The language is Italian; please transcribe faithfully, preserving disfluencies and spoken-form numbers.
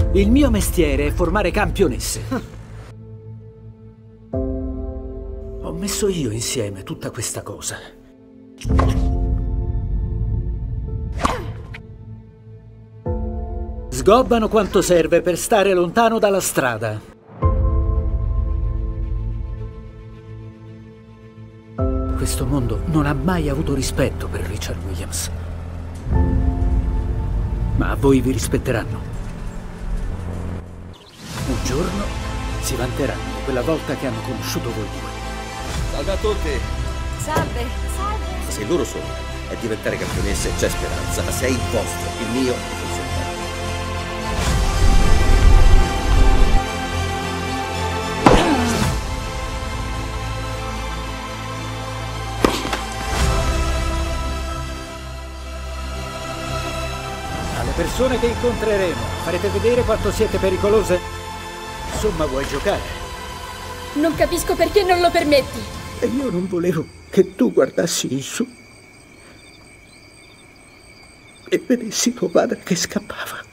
Il mio mestiere è formare campionesse. Ho messo io insieme tutta questa cosa. Sgobbano quanto serve per stare lontano dalla strada. Questo mondo non ha mai avuto rispetto per Richard Williams. Ma a voi vi rispetteranno. Un giorno si vanteranno di quella volta che hanno conosciuto voi due. Salve a tutti! Salve, salve! Se il loro sogno è diventare campionesse, c'è speranza, ma se è il vostro, il mio, funzionerà. Alle persone che incontreremo farete vedere quanto siete pericolose? Insomma, vuoi giocare? Non capisco perché non lo permetti. E io non volevo che tu guardassi in su e vedessi tuo padre che scappava.